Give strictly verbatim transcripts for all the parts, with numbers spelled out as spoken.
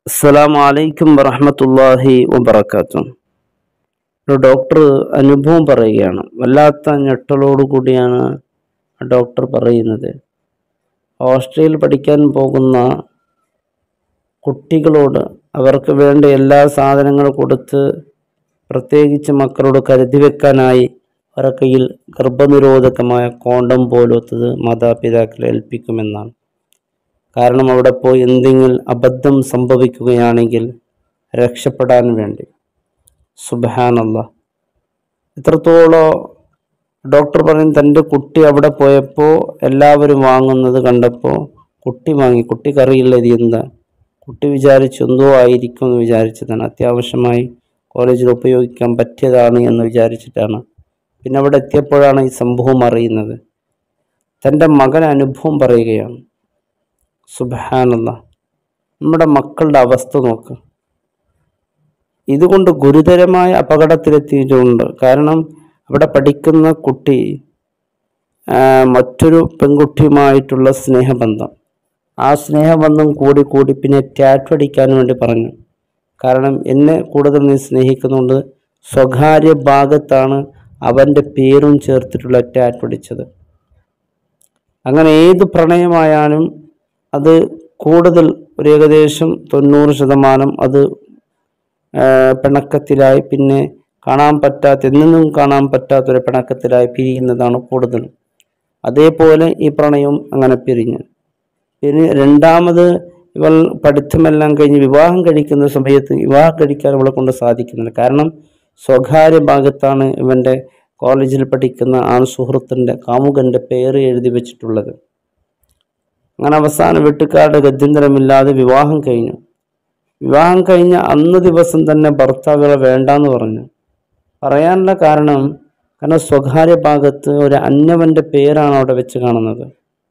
അസ്സലാമു അലൈക്കും വറഹ്മത്തുള്ളാഹി വബറകാതുഹു. ഒരു ഡോക്ടർ അനുഭവം പറയുകയാണ്. വല്ലാത്ത ഞെട്ടലോടു കൂടിയാണ് ഡോക്ടർ പറയുന്നത്. ഹോസ്റ്റലിൽ പഠിക്കാൻ പോകുന്ന കുട്ടികളോട് അവർക്ക് വേണ്ട എല്ലാ സാധനങ്ങളും കൊടുത്ത്, പ്രത്യേകിച്ച് മക്കളോട് കരുതി വെക്കാനായി അവരുടെ കയ്യിൽ ഗർഭനിരോധകമായ കോണ്ടം പോലത്തത് മാതാപിതാക്കളെ ഏൽപ്പിക്കുമെന്നാണ്. കാരണം അവിടെ പോയി എന്തെങ്കിലും അബദ്ധം സംഭവിക്കുകയാണെങ്കിൽ രക്ഷപ്പെടാൻ വേണ്ടി. സുബ്ഹാനല്ലാഹ്, ഇത്രത്തോളം ഡോക്ടർ പറയും. തൻ്റെ കുട്ടി അവിടെ പോയപ്പോൾ എല്ലാവരും വാങ്ങുന്നത് കണ്ടപ്പോൾ കുട്ടി വാങ്ങി. കുട്ടിക്കറിയില്ല ഇത് എന്താ. കുട്ടി വിചാരിച്ചു എന്തോ ആയിരിക്കും എന്ന് വിചാരിച്ചതാണ്. അത്യാവശ്യമായി കോളേജിൽ ഉപയോഗിക്കാൻ പറ്റിയതാണ് എന്ന് വിചാരിച്ചിട്ടാണ്. പിന്നെ അവിടെ എത്തിയപ്പോഴാണ് ഈ സംഭവം അറിയുന്നത്. തൻ്റെ മകൻ അനുഭവം പറയുകയാണ്. സുബ്ഹാനല്ലാഹ്, നമ്മുടെ മക്കളുടെ അവസ്ഥ നോക്ക്. ഇതുകൊണ്ട് ഗുരുതരമായ അപകടത്തിലെത്തിയിട്ടുണ്ട്. കാരണം അവിടെ പഠിക്കുന്ന കുട്ടി മറ്റൊരു പെൺകുട്ടിയുമായിട്ടുള്ള സ്നേഹബന്ധം, ആ സ്നേഹബന്ധം കൂടി കൂടി പിന്നെ ടാറ്റു അടിക്കാൻ വേണ്ടി പറഞ്ഞു. കാരണം എന്നെ കൂടുതൽ നീ സ്നേഹിക്കുന്നുണ്ട്, സ്വകാര്യ ഭാഗത്താണ് അവൻ്റെ പേരും ചേർത്തിട്ടുള്ള ടാറ്റു അടിച്ചത്. അങ്ങനെ ഏത് പ്രണയമായാലും അത് കൂടുതൽ ഒരു ഏകദേശം തൊണ്ണൂറ് ശതമാനം അത് പിണക്കത്തിലായി, പിന്നെ കാണാൻ പറ്റാത്ത എന്നും കാണാൻ പറ്റാത്തൊരു പിണക്കത്തിലായി പിരിയുന്നതാണ് കൂടുതൽ. അതേപോലെ ഈ പ്രണയവും അങ്ങനെ പിരിഞ്ഞു. പിന്നെ രണ്ടാമത് ഇവൾ പഠിത്തമെല്ലാം കഴിഞ്ഞ് വിവാഹം കഴിക്കുന്ന സമയത്ത് വിവാഹം കഴിക്കാൻ അവളെ കൊണ്ട് സാധിക്കുന്നില്ല. കാരണം സ്വകാര്യ ഭാഗത്താണ് ഇവൻ്റെ കോളേജിൽ പഠിക്കുന്ന ആൺ സുഹൃത്തിൻ്റെ കാമുകൻ്റെ പേര് എഴുതി വെച്ചിട്ടുള്ളത്. അങ്ങനെ അവസാനം വീട്ടുകാരുടെ ഗത്യന്തരമില്ലാതെ വിവാഹം കഴിഞ്ഞു. വിവാഹം കഴിഞ്ഞ അന്ന് ദിവസം തന്നെ ഭർത്താവുകളെ വേണ്ടാന്ന് പറഞ്ഞു. പറയാനുള്ള കാരണം കാരണം സ്വകാര്യ ഭാഗത്ത് ഒരു അന്യവൻ്റെ പേരാണ് അവിടെ വെച്ച് കാണുന്നത്.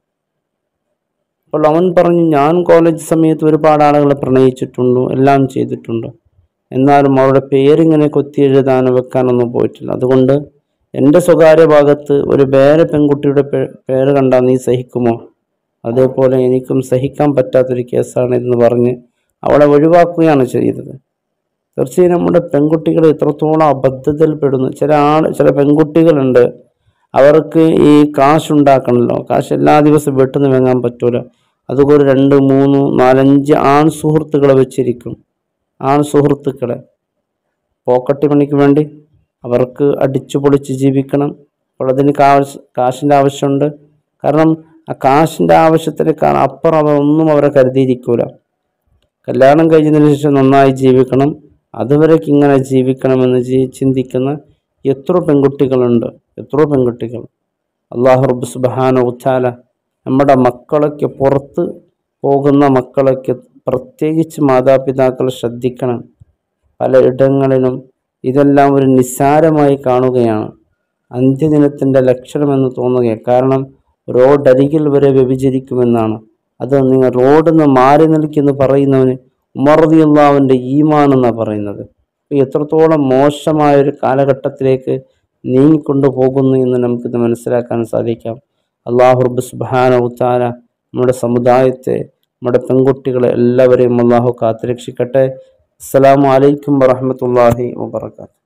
അപ്പോൾ അവൻ പറഞ്ഞു, ഞാൻ കോളേജ് സമയത്ത് ഒരുപാട് ആളുകളെ പ്രണയിച്ചിട്ടുണ്ട്, എല്ലാം ചെയ്തിട്ടുണ്ട്, എന്നാലും അവരുടെ പേരിങ്ങനെ കൊത്തി എഴുതാനോ വെക്കാനൊന്നും പോയിട്ടില്ല. അതുകൊണ്ട് എൻ്റെ സ്വകാര്യ ഭാഗത്ത് ഒരു വേറെ പെൺകുട്ടിയുടെ പേര് കണ്ടാൽ നീ സഹിക്കുമോ? അതേപോലെ എനിക്കും സഹിക്കാൻ പറ്റാത്തൊരു കേസാണ് എന്ന് പറഞ്ഞ് അവളെ ഒഴിവാക്കുകയാണ് ചെയ്തത്. തീർച്ചയായും നമ്മുടെ പെൺകുട്ടികൾ എത്രത്തോളം അബദ്ധത്തിൽപ്പെടുന്നു. ചില ആൾ ചില പെൺകുട്ടികളുണ്ട്, അവർക്ക് ഈ കാശുണ്ടാക്കണമല്ലോ, കാശ് എല്ലാ ദിവസവും വീട്ടിൽ നിന്ന് വാങ്ങാൻ പറ്റൂല. അതുപോലെ രണ്ട് മൂന്ന് നാലഞ്ച് ആൺ സുഹൃത്തുക്കളെ വെച്ചിരിക്കും. ആൺ സുഹൃത്തുക്കളെ പോക്കറ്റ് പണിക്ക് വേണ്ടി അവർക്ക് അടിച്ചു പൊളിച്ച് ജീവിക്കണം. അപ്പോൾ അതിന് കാശ് കാശിൻ്റെ ആവശ്യമുണ്ട്. കാരണം ആ കാശിൻ്റെ ആവശ്യത്തിനേക്കാൾ അപ്പുറം അവർ ഒന്നും അവരെ കരുതിയിരിക്കൂല. കല്യാണം കഴിഞ്ഞതിന് ശേഷം നന്നായി ജീവിക്കണം, അതുവരേക്ക് ഇങ്ങനെ ജീവിക്കണമെന്ന് ചിന്തിക്കുന്ന എത്ര പെൺകുട്ടികളുണ്ട്, എത്രയോ പെൺകുട്ടികൾ. അല്ലാഹു റബ്ബ് സുബ്ഹാനഹു വ തആല നമ്മുടെ മക്കളൊക്കെ, പുറത്ത് പോകുന്ന മക്കളൊക്കെ പ്രത്യേകിച്ച് മാതാപിതാക്കൾ ശ്രദ്ധിക്കണം. പല ഇടങ്ങളിലും ഇതെല്ലാം ഒരു നിസ്സാരമായി കാണുകയാണ്. അന്ത്യദിനത്തിൻ്റെ ലക്ഷണമെന്ന് തോന്നുകയാണ്. കാരണം റോഡരികിൽ വരെ വ്യഭിചരിക്കുമെന്നാണ്. അത് നിങ്ങൾ റോഡിൽ നിന്ന് മാറി നിൽക്കുന്നു പറയുന്നവന് ഉമർ റളിയല്ലാഹുവിൻ്റെ ഈമാനെന്നാണ് പറയുന്നത്. എത്രത്തോളം മോശമായൊരു കാലഘട്ടത്തിലേക്ക് നീങ്ങിക്കൊണ്ടു പോകുന്നു എന്ന് നമുക്കിത് മനസ്സിലാക്കാൻ സാധിക്കാം. അല്ലാഹു റബ്ബ് സുബ്ഹാനഹു വ തആല നമ്മുടെ സമുദായത്തെ, നമ്മുടെ പെൺകുട്ടികളെ എല്ലാവരെയും അല്ലാഹു കാത്തുരക്ഷിക്കട്ടെ. അസ്സലാമു അലൈക്കും വറഹ്മത്തുള്ളാഹി വബറകാതുഹു.